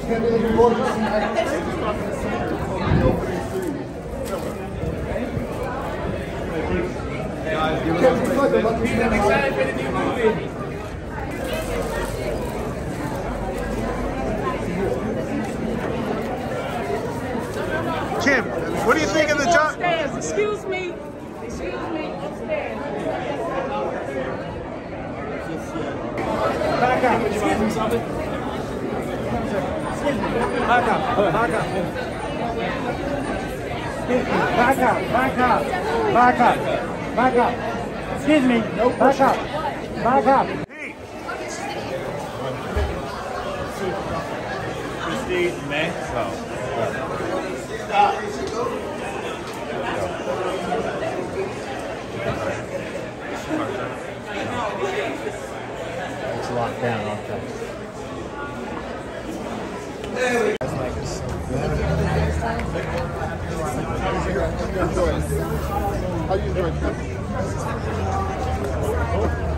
Kim, what do you think of the job? Upstairs, excuse me, upstairs. Back up, excuse me, something. Back up, back up. Back up, back up, back up, back up. Excuse me, back up, back up. Christine Mexico. It's locked down, okay. How you enjoy it?